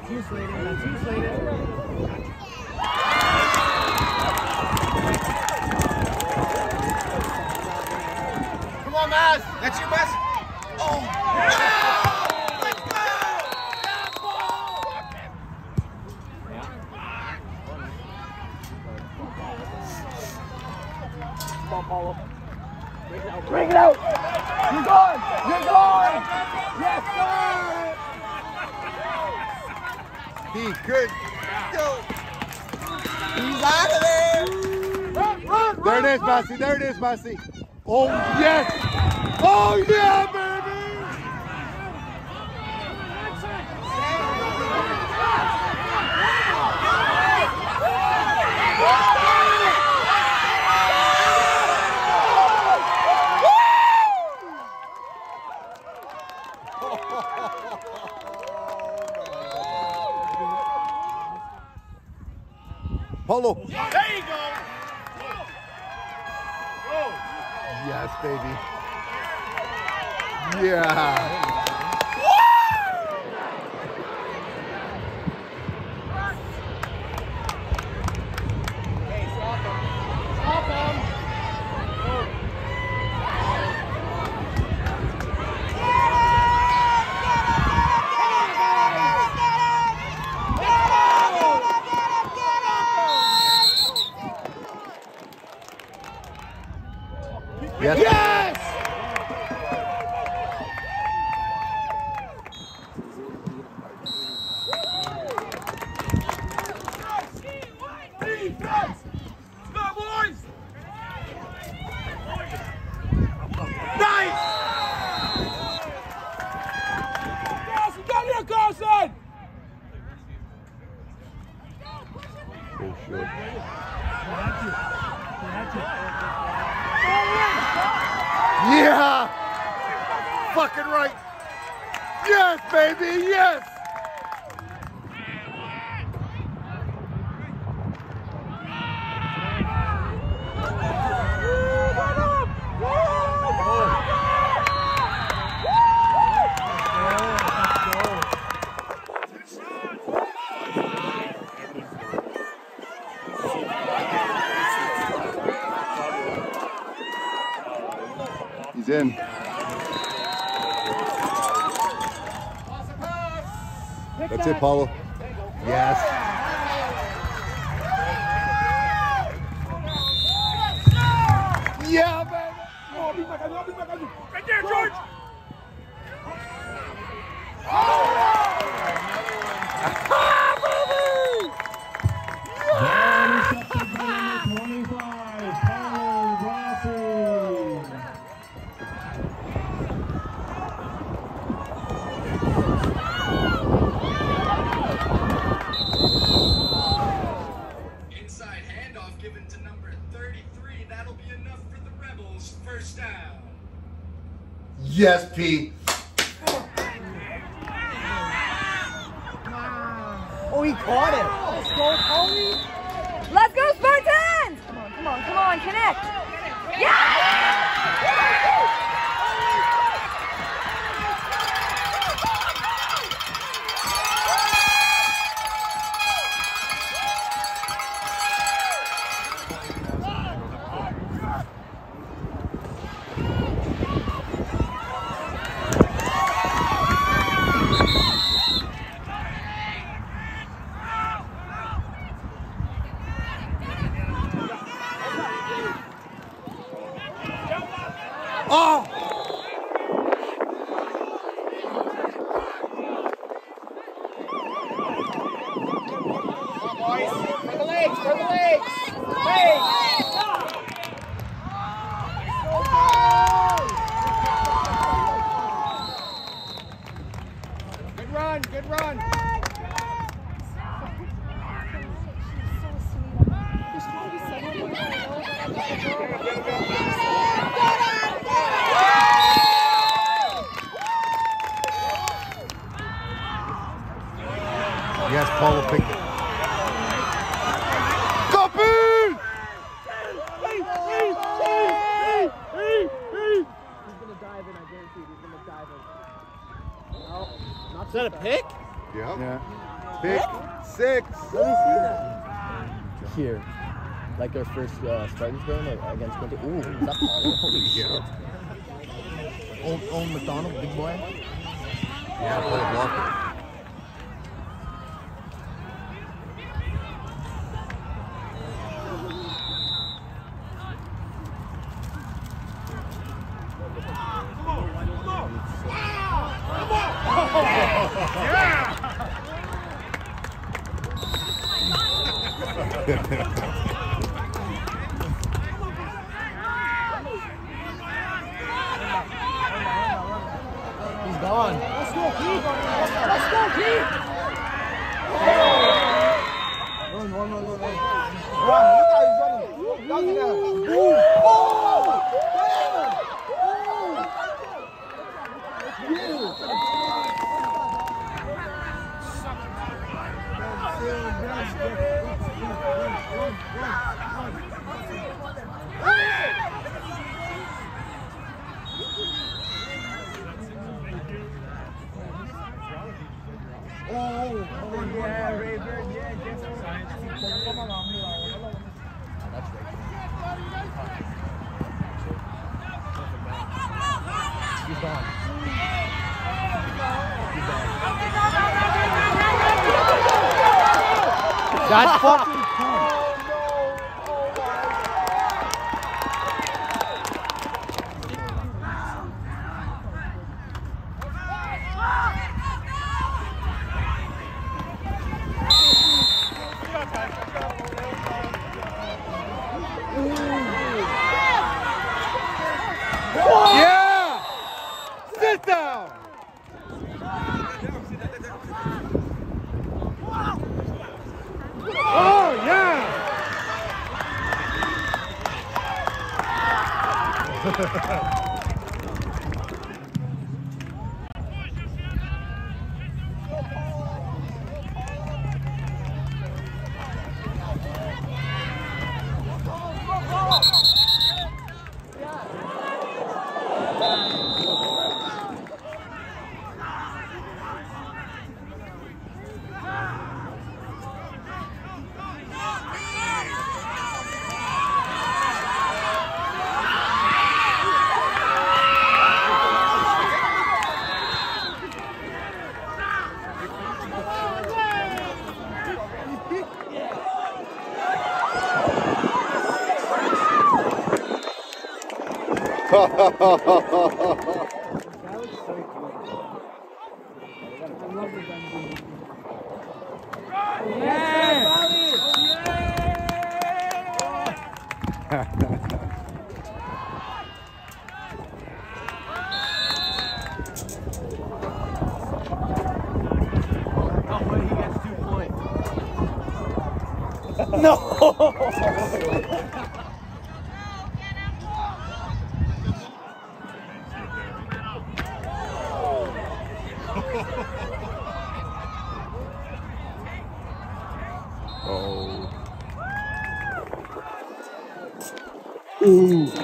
That's you, Slater. That's you, Slater. Come on, Maz. That's you, Maz. Oh. Let's go. Come on, Paolo. Bring it out. You're gone. You're gone. Yes, sir. He could go. He's out of there. There it is, Massey. There it is, Massey. Oh, yes. Oh, yeah, baby. Polo. There you go. Yes, baby. Yeah. Yes. Yes! Defense! Go, boys! Nice! Carson, come here, Carson! Oh, shit. Yeah! Fucking right! Yes, baby, yes! He's in. That's it, Paulo. Yes. Yeah, baby. Right there, George. Paolo Grossi. Inside handoff given to number 33. That'll be enough for the Rebels. First down. Yes, P. Oh, he caught it. Let's go, Paulie. Let's go, Spartans! Come on, come on, come on, connect. Yeah! Oh! Boys, for the legs, for the legs. Legs. Good run, good run. Yes, Paulo picked it. Copy! He's gonna dive in, I guarantee you. He's gonna dive in. No, not Is that a pick? Yeah. Pick 6. Let me see that. Here. Like our first Spartans game against Punter. Ooh, is that Paolo? Holy shit. Old McDonald, big boy. Yeah, play blocker. He's gone. Let's go, Pete. Let's go, Pete. Run. Run, look how he's running. Look at him. Yeah, Raven, yeah, guess what? That's right. He's gone. That's fucking cool. Yeah! Sit down! Oh, yeah! Oh. Ooh.